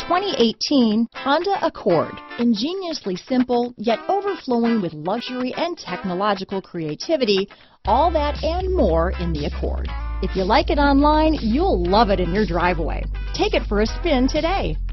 2018 Honda Accord. Ingeniously simple, yet overflowing with luxury and technological creativity. All that and more in the Accord. If you like it online, you'll love it in your driveway. Take it for a spin today.